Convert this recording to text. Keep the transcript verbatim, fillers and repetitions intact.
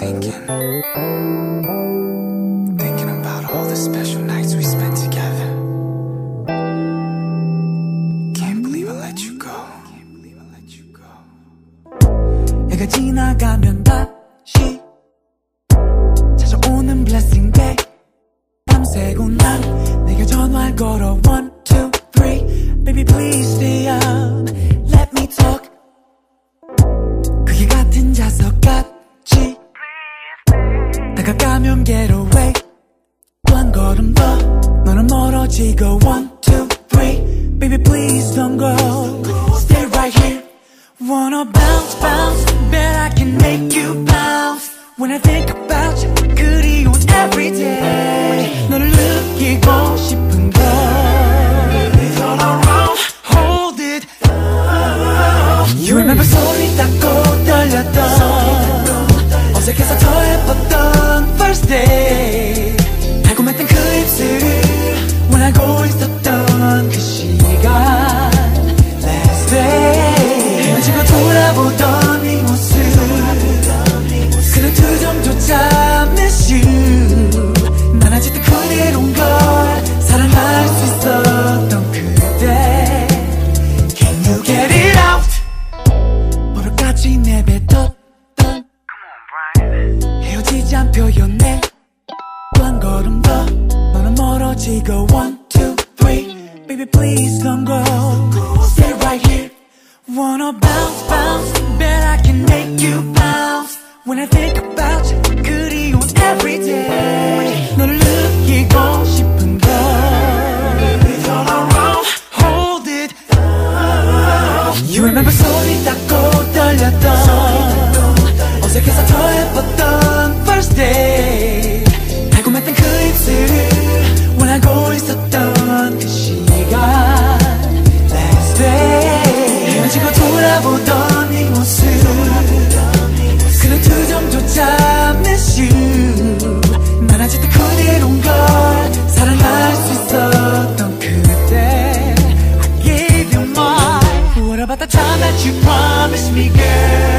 thinking, thinking about all the special nights we spent together. Can't believe I let you go. Can't believe I let you go. 해가 지나가면 다시 찾아오는 blessing day. 밤새고 난 내가 전화를 걸어 one two three. Baby please stay up, let me talk. 그게 같은 자석 같이 다가가면 get away. 또 한 걸음 더 너는 멀어지고 one two three. Baby please don't go, stay right here. Wanna bounce bounce, bet I can make you bounce. When I think about you, 그리운 everyday. 너를 느끼고 싶은 걸. Turn around, hold it. You remember 소리 닦고 떨렸던 어색해서 더 예뻤던 first day. 달콤했던 그 입술을 원하고 있었던 그 시간. Last day 헤어지고 돌아보던 네 모습. 그런 투정조차 miss you. 난 아직도 그대로인 걸 사랑할 수 있었던 그대. Can you get it out? 버릇같이 내뱉었던 헤어지자는 표현에 또 한 걸음 더 너는 멀어지고 one two three. Baby please don't go, stay right here. Wanna bounce bounce, bet I can make you bounce. When I think about you, 그리운 everyday. 너를 느끼고 싶은 걸. Turn around, hold it. You remember 소리 닦고 떨렸던 어색해서 더 예뻤던 first day. 달콤했던 그 입술을 원하고 있었던 그 시간. Last day 헤어지고 돌아보던 네 모습. 그런 투정조차 miss you. 난 아직도 그대로인 걸 사랑할 수 있었던 그대. I gave you my. What about the time that you promised me, girl?